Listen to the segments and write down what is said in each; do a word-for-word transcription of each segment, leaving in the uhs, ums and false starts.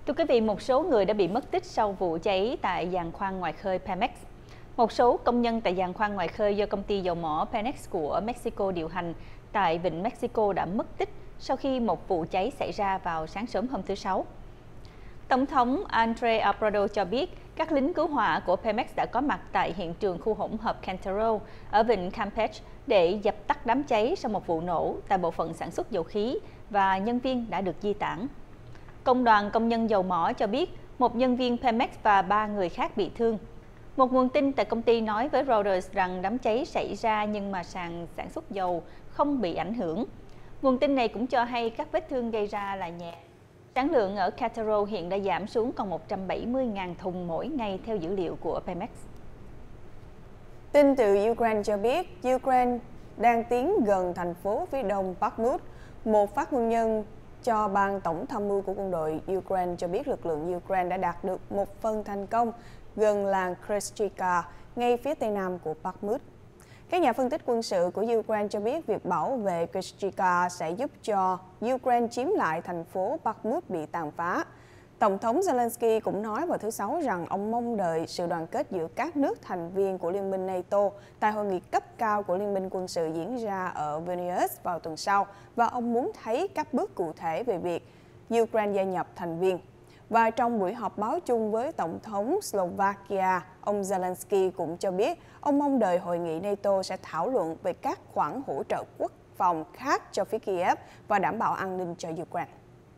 Thưa quý vị, một số người đã bị mất tích sau vụ cháy tại giàn khoan ngoài khơi Pemex. Một số công nhân tại giàn khoan ngoài khơi do công ty dầu mỏ Pemex của Mexico điều hành tại vịnh Mexico đã mất tích sau khi một vụ cháy xảy ra vào sáng sớm hôm thứ Sáu. Tổng thống Andrés Abreu cho biết các lính cứu hỏa của Pemex đã có mặt tại hiện trường khu hỗn hợp Cantero ở vịnh Campeche để dập tắt đám cháy sau một vụ nổ tại bộ phận sản xuất dầu khí và nhân viên đã được di tản. Công đoàn công nhân dầu mỏ cho biết một nhân viên Pemex và ba người khác bị thương. Một nguồn tin tại công ty nói với Reuters rằng đám cháy xảy ra nhưng mà sàn sản xuất dầu không bị ảnh hưởng. Nguồn tin này cũng cho hay các vết thương gây ra là nhẹ. Sản lượng ở Cantero hiện đã giảm xuống còn một trăm bảy mươi nghìn thùng mỗi ngày theo dữ liệu của Pemex. Tin từ Ukraine cho biết Ukraine đang tiến gần thành phố phía đông Bakhmut. Một phát ngôn nhân cho ban tổng tham mưu của quân đội Ukraine cho biết lực lượng Ukraine đã đạt được một phần thành công gần làng Krestchika, ngay phía tây nam của Bakhmut. Các nhà phân tích quân sự của Ukraine cho biết việc bảo vệ Krestchika sẽ giúp cho Ukraine chiếm lại thành phố Bakhmut bị tàn phá. Tổng thống Zelensky cũng nói vào thứ Sáu rằng ông mong đợi sự đoàn kết giữa các nước thành viên của Liên minh NATO tại hội nghị cấp cao của Liên minh quân sự diễn ra ở Vilnius vào tuần sau, và ông muốn thấy các bước cụ thể về việc Ukraine gia nhập thành viên. Và trong buổi họp báo chung với Tổng thống Slovakia, ông Zelensky cũng cho biết ông mong đợi hội nghị NATO sẽ thảo luận về các khoản hỗ trợ quốc phòng khác cho phía Kiev và đảm bảo an ninh cho Ukraine.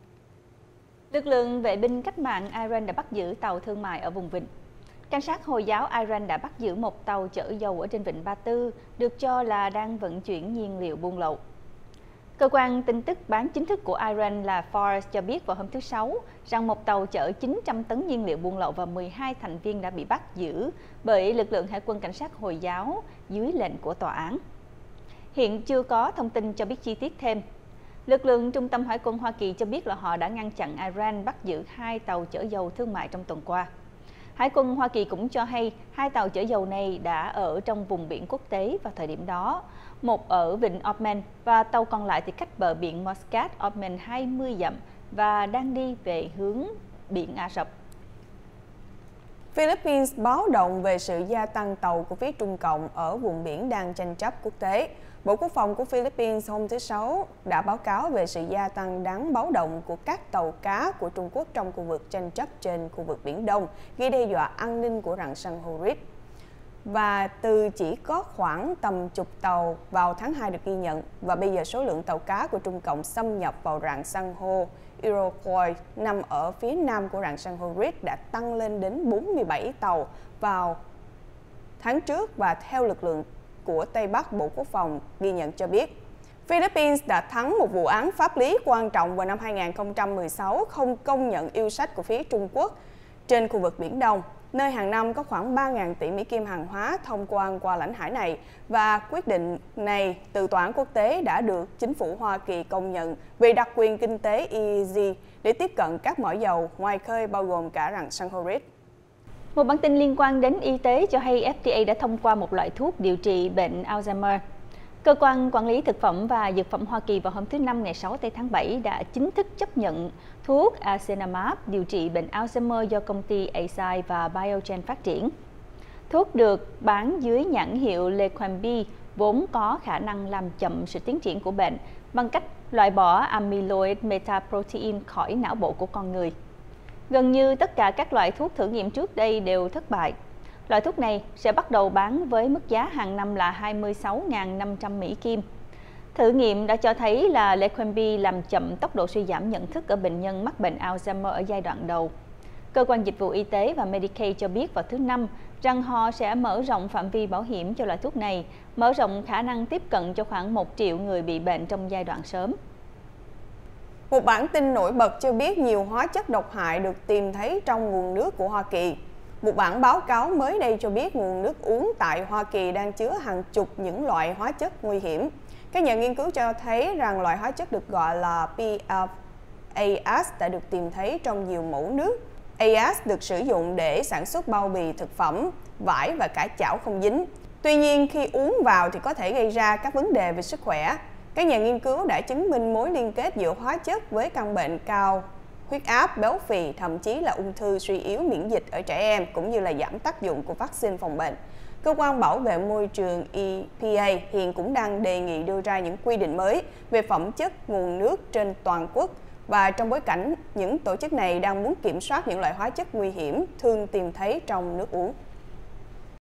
Lực lượng vệ binh cách mạng Iran đã bắt giữ tàu thương mại ở vùng vịnh. Cảnh sát Hồi giáo Iran đã bắt giữ một tàu chở dầu ở trên vịnh Ba Tư, được cho là đang vận chuyển nhiên liệu buôn lậu. Cơ quan tin tức bán chính thức của Iran là Fars cho biết vào hôm thứ Sáu rằng một tàu chở chín trăm tấn nhiên liệu buôn lậu và mười hai thành viên đã bị bắt giữ bởi lực lượng hải quân cảnh sát Hồi giáo dưới lệnh của tòa án. Hiện chưa có thông tin cho biết chi tiết thêm. Lực lượng Trung tâm Hải quân Hoa Kỳ cho biết là họ đã ngăn chặn Iran bắt giữ hai tàu chở dầu thương mại trong tuần qua. Hải quân Hoa Kỳ cũng cho hay hai tàu chở dầu này đã ở trong vùng biển quốc tế vào thời điểm đó, một ở vịnh Oman và tàu còn lại thì cách bờ biển Muscat, Oman hai mươi dặm và đang đi về hướng biển Ả Rập. Philippines báo động về sự gia tăng tàu của phía Trung Cộng ở vùng biển đang tranh chấp quốc tế. Bộ Quốc phòng của Philippines hôm thứ Sáu đã báo cáo về sự gia tăng đáng báo động của các tàu cá của Trung Quốc trong khu vực tranh chấp trên khu vực Biển Đông, gây đe dọa an ninh của rặng san hô Reef. Và từ chỉ có khoảng tầm chục tàu vào tháng hai được ghi nhận, và bây giờ số lượng tàu cá của Trung Cộng xâm nhập vào rặng san hô Iroquois nằm ở phía nam của rặng san hô Reef đã tăng lên đến bốn mươi bảy tàu vào tháng trước, và theo lực lượng của Tây Bắc Bộ Quốc phòng ghi nhận cho biết, Philippines đã thắng một vụ án pháp lý quan trọng vào năm hai nghìn không trăm mười sáu không công nhận yêu sách của phía Trung Quốc trên khu vực Biển Đông, nơi hàng năm có khoảng ba nghìn tỷ Mỹ Kim hàng hóa thông quan qua lãnh hải này, và quyết định này từ tòa án quốc tế đã được chính phủ Hoa Kỳ công nhận vì đặc quyền kinh tế E E Z để tiếp cận các mỏ dầu ngoài khơi bao gồm cả rặng san hô Reef. Một bản tin liên quan đến y tế cho hay F D A đã thông qua một loại thuốc điều trị bệnh Alzheimer. Cơ quan Quản lý Thực phẩm và Dược phẩm Hoa Kỳ vào hôm thứ Năm ngày sáu tháng bảy đã chính thức chấp nhận thuốc Acenamab điều trị bệnh Alzheimer do công ty Eisai và Biogen phát triển. Thuốc được bán dưới nhãn hiệu Leqembi vốn có khả năng làm chậm sự tiến triển của bệnh bằng cách loại bỏ amyloid metaprotein khỏi não bộ của con người. Gần như tất cả các loại thuốc thử nghiệm trước đây đều thất bại. Loại thuốc này sẽ bắt đầu bán với mức giá hàng năm là hai mươi sáu nghìn năm trăm Mỹ Kim. Thử nghiệm đã cho thấy là Leqembi làm chậm tốc độ suy giảm nhận thức ở bệnh nhân mắc bệnh Alzheimer ở giai đoạn đầu. Cơ quan Dịch vụ Y tế và Medicaid cho biết vào thứ Năm rằng họ sẽ mở rộng phạm vi bảo hiểm cho loại thuốc này, mở rộng khả năng tiếp cận cho khoảng một triệu người bị bệnh trong giai đoạn sớm. Một bản tin nổi bật cho biết nhiều hóa chất độc hại được tìm thấy trong nguồn nước của Hoa Kỳ. Một bản báo cáo mới đây cho biết nguồn nước uống tại Hoa Kỳ đang chứa hàng chục những loại hóa chất nguy hiểm. Các nhà nghiên cứu cho thấy rằng loại hóa chất được gọi là P F A S đã được tìm thấy trong nhiều mẫu nước. A S được sử dụng để sản xuất bao bì thực phẩm, vải và cả chảo không dính. Tuy nhiên, khi uống vào thì có thể gây ra các vấn đề về sức khỏe. Các nhà nghiên cứu đã chứng minh mối liên kết giữa hóa chất với căn bệnh cao huyết áp, béo phì, thậm chí là ung thư, suy yếu miễn dịch ở trẻ em, cũng như là giảm tác dụng của vaccine phòng bệnh. Cơ quan bảo vệ môi trường E P A hiện cũng đang đề nghị đưa ra những quy định mới về phẩm chất nguồn nước trên toàn quốc, và trong bối cảnh những tổ chức này đang muốn kiểm soát những loại hóa chất nguy hiểm thường tìm thấy trong nước uống.